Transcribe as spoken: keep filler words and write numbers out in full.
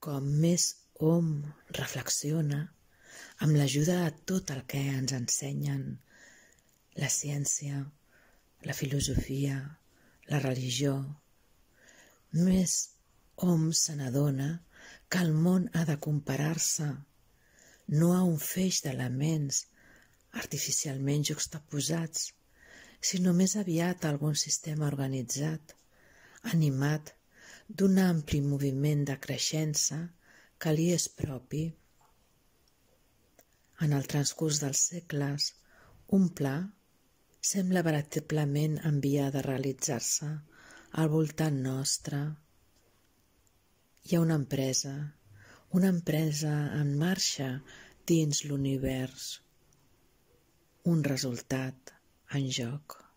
com més hom reflexiona, amb l'ajuda de tot el que ens ensenyen, la ciència, la filosofia, la religió, més hom se n'adona que el món ha de comparar-se no a un feix d'elements artificialment juxtaposats, sinó més aviat a algun sistema organitzat, animat d'un ampli moviment de creixença que li és propi. En el transcurs dels segles, un pla sembla veritablement enviar de realitzar-se al voltant nostre. Hi ha una empresa, una empresa en marxa dins l'univers, un resultat en joc.